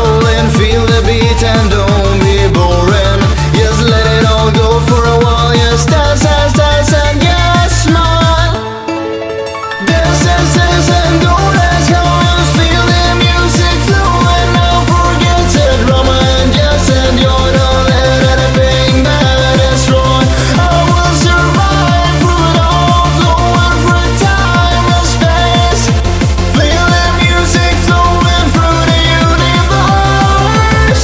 rolling, feel the beat and don't be boring. Just let it all go for a while. Just dance, dance, dance and just smile. Dance, dance, dance and don't ask how. Just feel the music flowing now. Forget the drama and just enjoy. Don't let anything bad destroy. I will survive through it all, flowing through time and space. Feel the music flowing through the universe.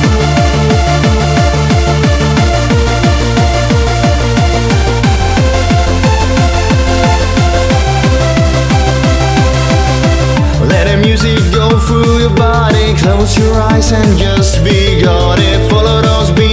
Let the music go through your body. Close your eyes and just be God. Follow those beats.